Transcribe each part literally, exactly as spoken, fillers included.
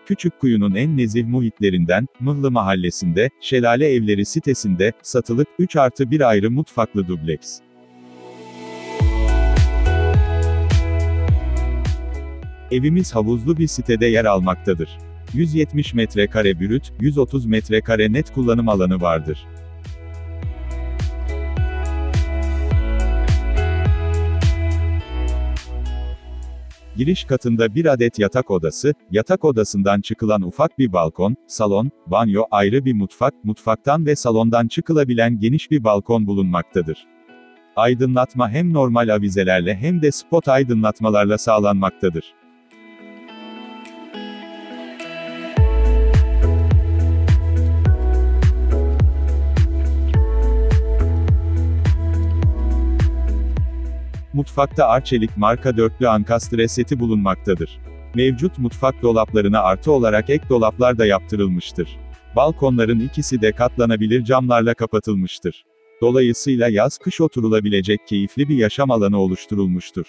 Küçükkuyu'nun en nezih muhitlerinden, Mıhlı Mahallesi'nde, Şelale Evleri sitesinde, satılık, üç artı bir ayrı mutfaklı dubleks. Evimiz havuzlu bir sitede yer almaktadır. yüz yetmiş metrekare brüt, yüz otuz metrekare net kullanım alanı vardır. Giriş katında bir adet yatak odası, yatak odasından çıkılan ufak bir balkon, salon, banyo, ayrı bir mutfak, mutfaktan ve salondan çıkılabilen geniş bir balkon bulunmaktadır. Aydınlatma hem normal avizelerle hem de spot aydınlatmalarla sağlanmaktadır. Mutfakta Arçelik marka dörtlü ankastre seti bulunmaktadır. Mevcut mutfak dolaplarına artı olarak ek dolaplar da yaptırılmıştır. Balkonların ikisi de katlanabilir camlarla kapatılmıştır. Dolayısıyla yaz-kış oturulabilecek keyifli bir yaşam alanı oluşturulmuştur.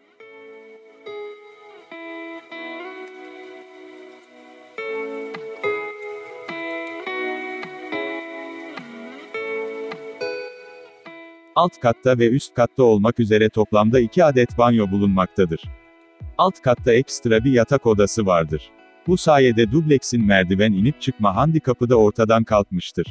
Alt katta ve üst katta olmak üzere toplamda iki adet banyo bulunmaktadır. Alt katta ekstra bir yatak odası vardır. Bu sayede dubleksin merdiven inip çıkma handikapı da ortadan kalkmıştır.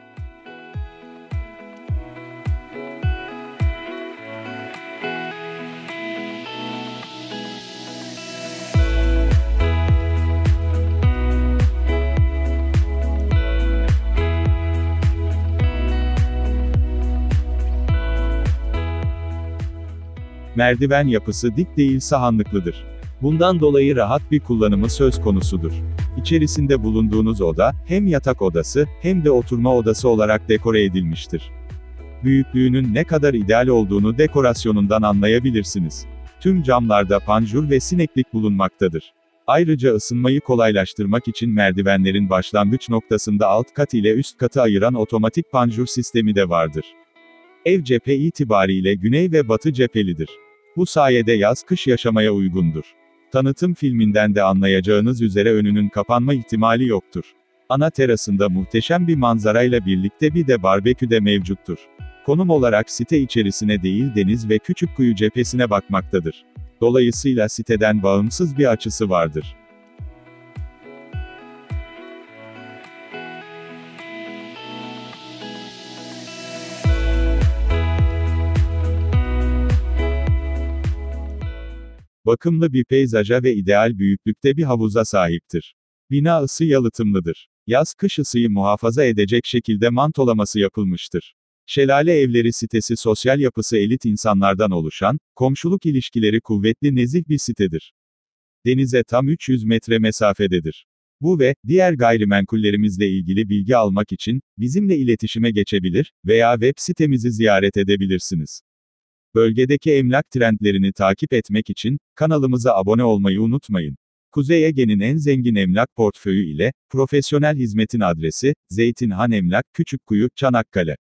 Merdiven yapısı dik değil sahanlıklıdır. Bundan dolayı rahat bir kullanımı söz konusudur. İçerisinde bulunduğunuz oda, hem yatak odası, hem de oturma odası olarak dekore edilmiştir. Büyüklüğünün ne kadar ideal olduğunu dekorasyonundan anlayabilirsiniz. Tüm camlarda panjur ve sineklik bulunmaktadır. Ayrıca ısınmayı kolaylaştırmak için merdivenlerin başlangıç noktasında alt kat ile üst katı ayıran otomatik panjur sistemi de vardır. Ev cephe itibariyle güney ve batı cephelidir. Bu sayede yaz-kış yaşamaya uygundur. Tanıtım filminden de anlayacağınız üzere önünün kapanma ihtimali yoktur. Ana terasında muhteşem bir manzarayla birlikte bir de barbekü de mevcuttur. Konum olarak site içerisine değil deniz ve Küçükkuyu cephesine bakmaktadır. Dolayısıyla siteden bağımsız bir açısı vardır. Bakımlı bir peyzaja ve ideal büyüklükte bir havuza sahiptir. Bina ısı yalıtımlıdır. Yaz-kış ısıyı muhafaza edecek şekilde mantolaması yapılmıştır. Şelale Evleri sitesi sosyal yapısı elit insanlardan oluşan, komşuluk ilişkileri kuvvetli nezih bir sitedir. Denize tam üç yüz metre mesafededir. Bu ve diğer gayrimenkullerimizle ilgili bilgi almak için bizimle iletişime geçebilir veya web sitemizi ziyaret edebilirsiniz. Bölgedeki emlak trendlerini takip etmek için kanalımıza abone olmayı unutmayın. Kuzey Ege'nin en zengin emlak portföyü ile profesyonel hizmetin adresi Zeytinhan Emlak, Küçükkuyu, Çanakkale.